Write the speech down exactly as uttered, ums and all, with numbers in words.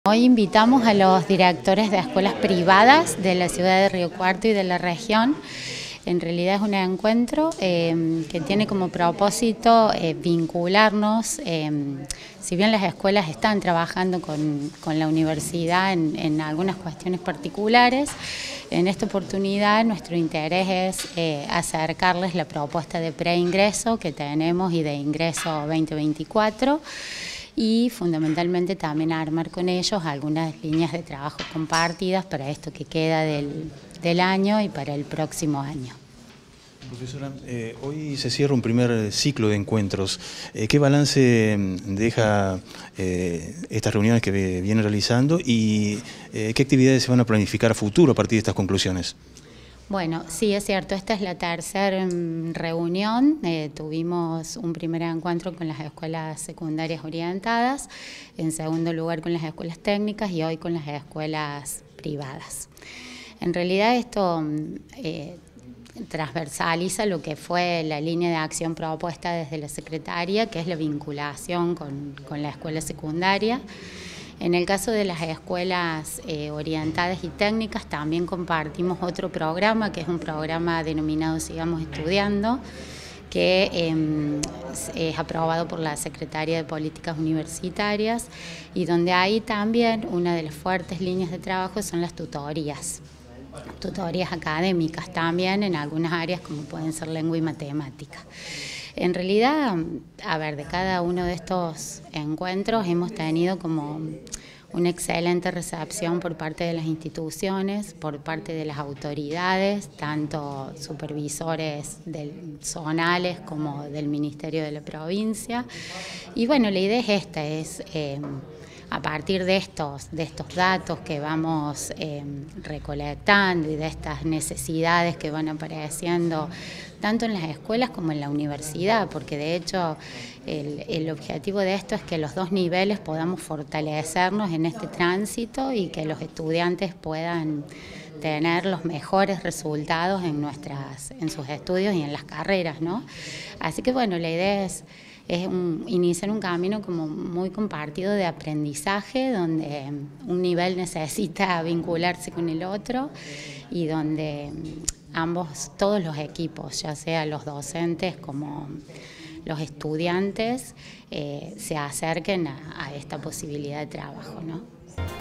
Hoy invitamos a los directores de escuelas privadas de la ciudad de Río Cuarto y de la región. En realidad es un encuentro eh, que tiene como propósito eh, vincularnos, eh, si bien las escuelas están trabajando con, con la universidad en, en algunas cuestiones particulares, en esta oportunidad nuestro interés es eh, acercarles la propuesta de preingreso que tenemos y de ingreso veinte veinticuatro. Y fundamentalmente también armar con ellos algunas líneas de trabajo compartidas para esto que queda del, del año y para el próximo año. Profesora, eh, hoy se cierra un primer ciclo de encuentros. Eh, ¿Qué balance deja eh, estas reuniones que vienen realizando y eh, qué actividades se van a planificar a futuro a partir de estas conclusiones? Bueno, sí, es cierto, esta es la tercera reunión, eh, tuvimos un primer encuentro con las escuelas secundarias orientadas, en segundo lugar con las escuelas técnicas y hoy con las escuelas privadas. En realidad esto eh, transversaliza lo que fue la línea de acción propuesta desde la Secretaría, que es la vinculación con, con la escuela secundaria. En el caso de las escuelas eh, orientadas y técnicas también compartimos otro programa, que es un programa denominado Sigamos Estudiando, que eh, es aprobado por la Secretaría de Políticas Universitarias y donde ahí también una de las fuertes líneas de trabajo son las tutorías. Tutorías académicas también en algunas áreas como pueden ser lengua y matemática. En realidad, a ver, de cada uno de estos encuentros hemos tenido como una excelente recepción por parte de las instituciones, por parte de las autoridades, tanto supervisores del, zonales como del Ministerio de la Provincia. Y bueno, la idea es esta, es eh, a partir de estos, de estos datos que vamos eh, recolectando y de estas necesidades que van apareciendo tanto en las escuelas como en la universidad, porque de hecho el, el objetivo de esto es que los dos niveles podamos fortalecernos en este tránsito y que los estudiantes puedan tener los mejores resultados en, nuestras, en sus estudios y en las carreras, ¿no? Así que bueno, la idea es es un, iniciar un camino como muy compartido de aprendizaje, donde un nivel necesita vincularse con el otro y donde ambos, todos los equipos, ya sea los docentes como los estudiantes, eh, se acerquen a, a esta posibilidad de trabajo, ¿no?